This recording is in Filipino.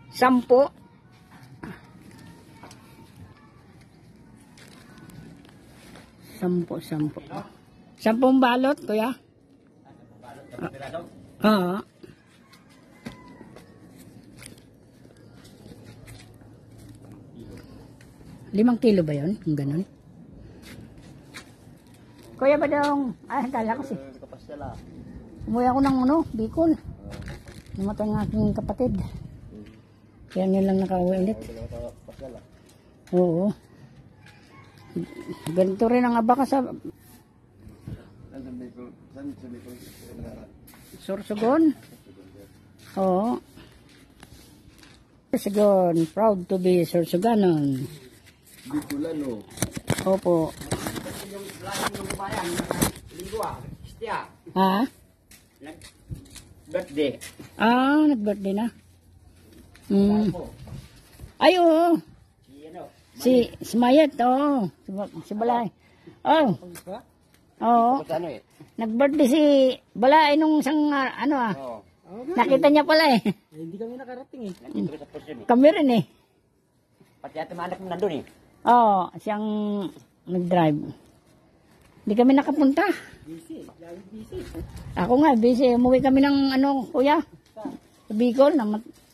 10. Sampo. 10 balot, kuya. Oo. 5 kilo ba yun? Yung ganun. Kuya Badong. Ay, kala ko umuwi ako ng Bicol. Namatay ng aking kapatid. Kaya nyo lang nakauwi ulit. Oo. Ganito rin ang abaka sa Sorsogon. Oo. Sorsogon. Proud to be Sorsoganon. Bicolano. Opo. Ha? Birthday. Nag-birthday na. Ay, oo. Si Mayet, oo. Si Balay. Oh. Oo. Nag-birthday si Balay nung isang, nakita niya pala eh. Hindi kami nakarating eh. Nandito sa posyon eh. Kami rin eh. Pati ate maanak mo nandun eh. Oo, siyang nag-drive. Hindi kami nakapunta. Busy. Lagi busy. Ako nga, busy. Umuwi kami ng kuya. Sa Bicol.